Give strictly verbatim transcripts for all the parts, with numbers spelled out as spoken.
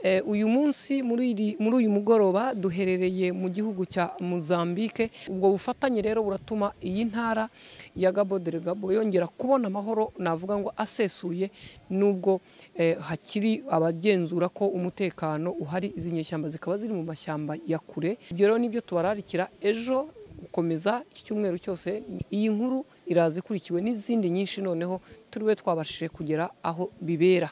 uyu munsi muri muri uyu mugoroba duherereye mu gihugu cya Mozambique. Ubwo bufatanye rero buratuma iyi ntara ya Cabo Delgado yongera kubona amahoro, navuga ngo asesuye, nubwo hakiri abagenzura ko umutekano uhari. Izi nyeshyamba zikaba ziri mu mashyamba ya kure. Ibyo rero nibyo tubararikira ejo gukomeza iki cyumweru cyose. Iyi nkuru iraza ikurikiwe n'izindi nyinshi, noneho turiwe twabashije kugera aho bibera.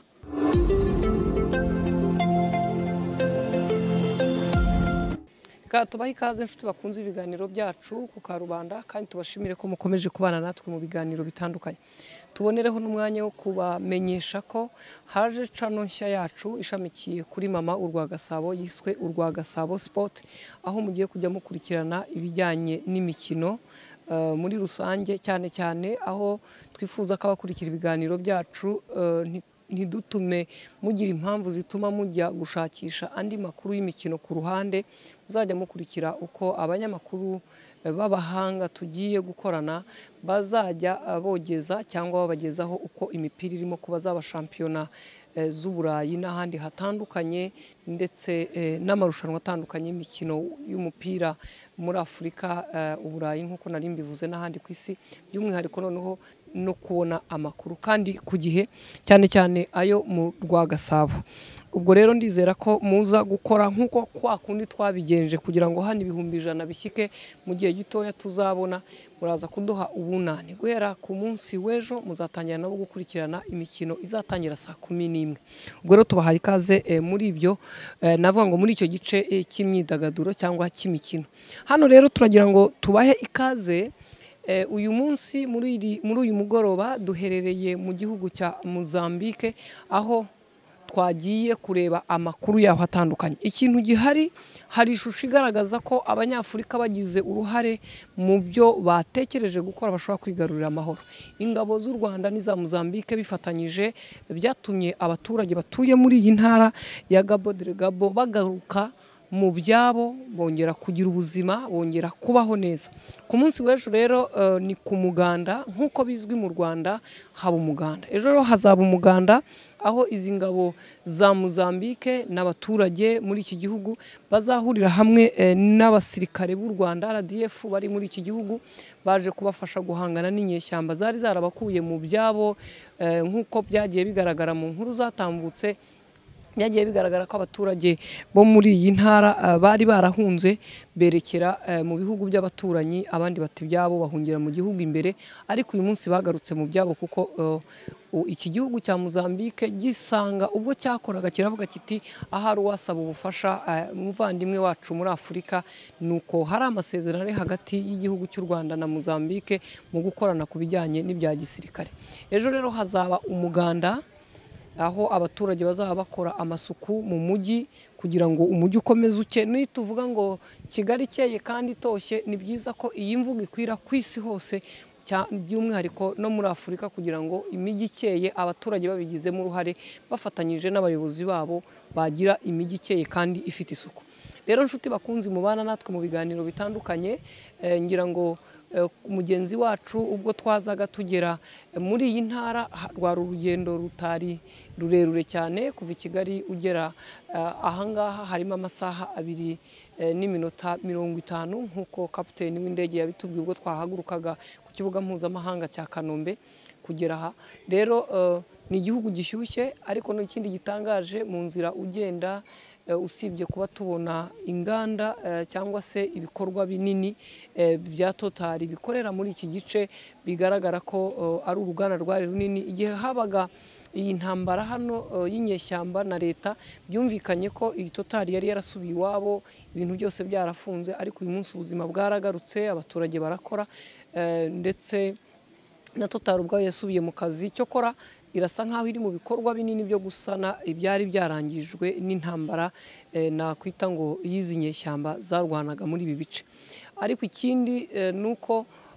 Tubaha ikaze inshuti bakunze ibiganiro byacu ku Karubanda, kandi tubashimire ko mukomeje kubana natwe mu biganiro bitandukanye. Tubonereho n'umwanya wo kubamenyesha ko haje channel nshya yacu ishamikiye kuri Mama Urwa Gasabo yiswe Urwa Gasabo Sport, aho mugiye kujya mukurikirana ibijyanye n'imikino uh, muri rusange, cyane cyane aho twifuza ko abakurikira ibiganiro byacu uh, ntidutume mugira impamvu zituma mujya gushakisha andi makuru y'imikino ku ruhande. Muzajya mukurikira uko abanyamakuru b'abahanga tugiye gukorana bazajya bogeza cyangwa babagezaho uko imipira irimo kuba zaba shampiyona z'Uburayi n'ahandi hatandukanye, ndetse n'amarushanwa atandukanye y'imikino y'umupira muri Afurika, Uburayi nk'uko nari mbivuze, n'ahandi ku isi, by'umwihariko noneho no kubona amakuru kandi ku gihe, cyane cyane ayo mu Rwa Gasabo. Ubwo rero ndizera ko muza gukora nk'uko kwa kundi twabigenje kugira ngo hano ibihumbi ijana bishyike mu gihe gitoya tuzabona. Muraza kuduha ubunani guhera ku munsi w'ejo, muzatangira nabo gukurikirana imikino izatangira saa kumi n'imwe. Ubwo rero tubahaye ikaze e, muri ibyo e, navuga ngo muri icyo gice e, cy'imyidagaduro cyangwa cy'imikino. Hano rero turagira ngo tubahe ikaze. E, uyu munsi muri muri uyu mugoroba duherereye mu gihugu cya Mozambique, aho twagiye kureba amakuru yaho atandukanye. Ikintu gihari, hari ishusho igaragaza ko abanyafurika bagize uruhare mu byo batekereje gukora bashobora kwigarurira amahoro. Ingabo z'u Rwanda n'iza Mozambique bifatanyije byatumye abaturage batuye muri iyi ntara ya Cabo Delgado bagaruka mu byabo, bongera kugira ubuzima, bongera kubaho neza. Ku munsi w'ejo rero uh, ni ku muganda, nk'uko bizwi mu Rwanda haba umuganda. Ejo rero hazaba umuganda, aho izi ngabo za Mozambique n'abaturage muri iki gihugu bazahurira hamwe eh, n'abasirikare b'u Rwanda R D F bari muri iki gihugu, baje kubafasha guhangana n'inyeshyamba zari zarabakuye mu byabo. eh, nk'uko byagiye bigaragara mu nkuru zatambutse, byagiye bigaragara ko abaturage bo muri iyi ntara bari barahunze berekera mu bihugu by'abaturanyi, abandi bati byabo bahungira mu gihugu imbere, ariko uyu munsi bagarutse mu byabo kuko uh, iki gihugu cya Mozambique gisanga ubwo cyakoraga kiravuga kiti ahari uwasaba ubufasha umuvandimwe uh, wacu muri Afurika, nuko hari amasezerano ari hagati y'igihugu cy'u Rwanda na Mozambique mu gukorana ku bijyanye n'ibya gisirikare. Ejo rero hazaba umuganda, aho abaturage bazaba bakora amasuku mu mujyi kugira ngo umujyi ukomeze uke. Nituvuga ngo Kigali ikeye kandi itoshye, ni byiza ko iyi mvugo ikwira ku isi hose, by'umwihariko no muri Afurika, kugira ngo imijyi ikeye abaturage babigizemo uruhare bafatanyije n'abayobozi babo bagira imijyi ikeye kandi ifite isuku. Rero nshuti bakunzi mubana natwe mu biganiro bitandukanye, e, ngira ngo mugenzi wacu ubwo twazaga tugera muri iyi ntara rwari urugendo rutari rurerure cyane, kuva i Kigali ugera uh, ahangaha harimo amasaha abiri uh, n'iminota mirongo itanu, nk'uko kapiteni w'indege yabitubwiye ubwo twahagurukaga ku kibuga mpuzamahanga cya Kanombe kugera aha. Rero uh, ni igihugu gishyushye, ariko n'ikindi gitangaje mu nzira ugenda, Uh, usibye kuba tubona inganda uh, cyangwa se ibikorwa binini uh, bya Total bikorera muri iki gice, bigaragara ko uh, ari uruganda rwari runini. Igihe habaga iyi ntambara hano uh, y'inyeshyamba na leta, byumvikanye ko iyi Total yari yarasubiye iwabo, ibintu byose byarafunze, ariko uyu munsi ubuzima bwaragarutse, abaturage barakora, uh, ndetse na Total ubwayo yasubiye mu kazi. Cyo kora irasa nkaho iri mu bikorwa binini byo gusana ibyari byarangijwe n'intambara eh, nakwita ngo yizi nyeshyamba zarwanaga muri ibi bice. Ariko ikindi eh, nuko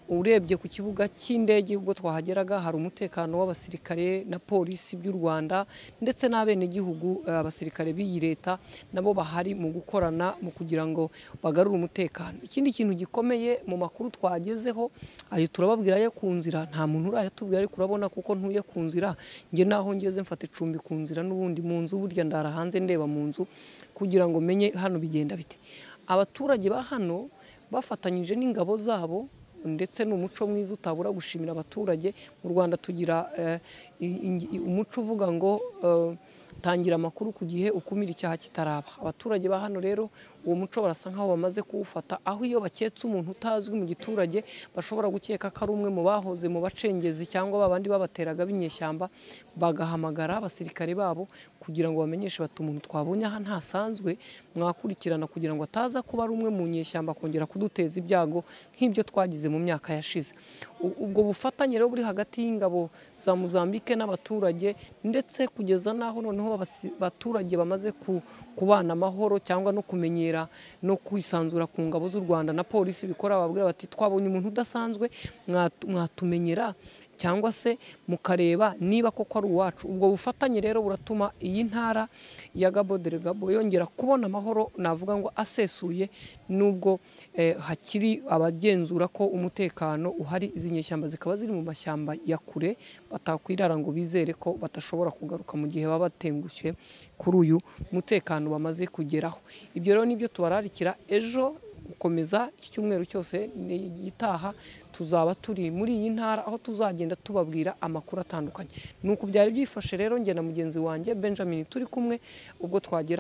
urebye ku kibuga cy'indege ubwo twahageraga hari umutekano w'abasirikare na polisi by'u Rwanda ndetse n'abenegihugu abasirikare b'iyi leta nabo bahari mu gukorana mu kugira ngo bagarure umutekano. Ikindi kintu gikomeye mu makuru twagezeho ayo turababwira yo ku nzira nta muntu urayatubwira ariko urabona kuko ntuye ku nzira nge naho ngeze mfata icumbi ku nzira n'ubundi mu nzu burya ndara hanze ndeba mu nzu kugira ngo menye hano bigenda bite. Abaturage ba hano bafatanyije n'ingabo zabo ndetse n'umuco mwiza utabura gushimira abaturage. Mu Rwanda tugira umuco uvuga ngo tangira amakuru ku gihe ukumira icyaha kitaraba. Abaturage ba hano rero uwo muco barasa nkaho bamaze kuwufata, aho iyo baketse umuntu utazwi mu giturage bashobora gukeka ko ari umwe mu bahoze mu bacengezi cyangwa babandi babateraga b'inyeshyamba, bagahamagara abasirikare babo kugira ngo bamenyeshe bati umuntu twabonye aha ntasanzwe, mwakurikirana kugira ngo ataza kuba ari umwe mu nyeshyamba kongera kuduteza ibyago nk'ibyo twagize mu myaka yashize. Ubwo bufatanye rero buri hagati y'ingabo za Mozambique n'abaturage ndetse kugeza naho noneho abaturage bamaze kubana amahoro cyangwa no kumenyera no kwisanzura ku ngabo z'u Rwanda na polisi bikora, babwira bati twabonye umuntu udasanzwe mwatumenyera cyangwa se mukareba niba koko ari uwacu. Ubwo bufatanye rero buratuma iyi ntara ya Cabo Delgado yongera kubona amahoro navuga ngo asesuye, nubwo eh, hakiri abagenzura ko umutekano uhari. Izi nyeshyamba zikaba ziri mu mashyamba ya kure batakwirara ngo bizere ko batashobora kugaruka mu gihe baba batengushye kuri uyu mutekano bamaze kugeraho. Ibyo rero nibyo tubararikira ejo gukomeza iki cyumweru cyose gitaha tuzaba turi muri iyi ntara aho tuzagenda tubabwira amakuru atandukanye. Nuko byari byifashe rero nge na mugenzi wanjye Benjamin turi kumwe ubwo twagera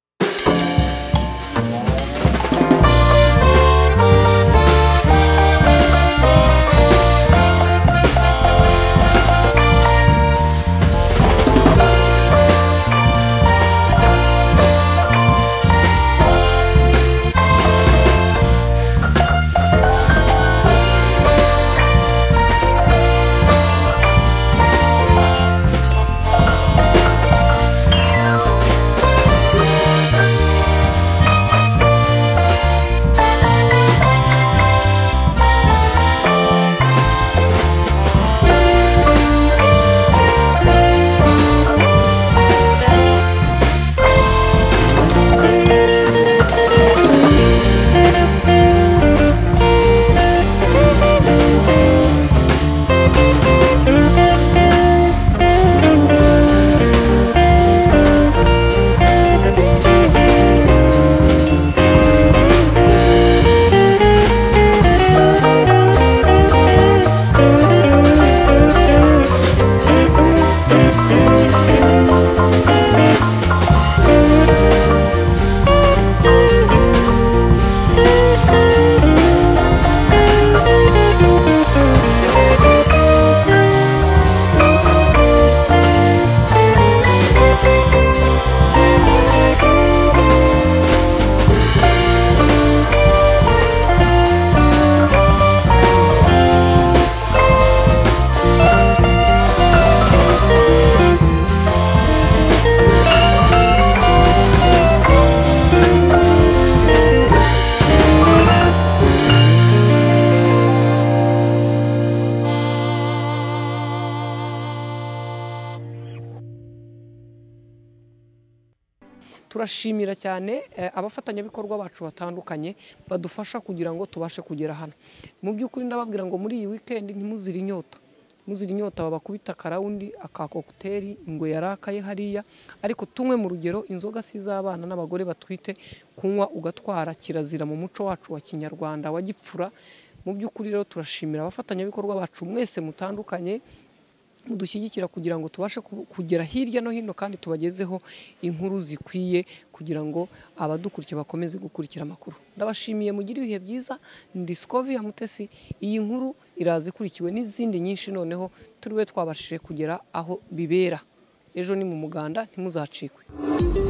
turashimira cyane abafatanyabikorwa bacu batandukanye badufasha kugira ngo tubashe kugera hano. Mu by'ukuri ndababwira ngo muri iyi weekend ntimuzire inyota, muzira inyota babakubita karawundi akakokuteri ingwe yarakaye hariya, ariko tumwe mu rugero inzoga si z'abana n'abagore batwite, kunywa ugatwara kirazira mu muco wacu wa Kinyarwanda wa gipfura. Mu by'ukuri rero turashimira abafatanyabikorwa bacu mwese mutandukanye mudushyigikira kugira ngo tubashe kugera hirya no hino kandi tubagezeho inkuru zikwiye kugira ngo abadukurikiye bakomeze gukurikira amakuru. Ndabashimiye, mugira ibihe byiza. Ndi Scovia Mutesi. Iyi nkuru iraza ikurikiwe n'izindi nyinshi, noneho turiwe twabashije kugera aho bibera. Ejo ni mu muganda, ntimuzacikwe.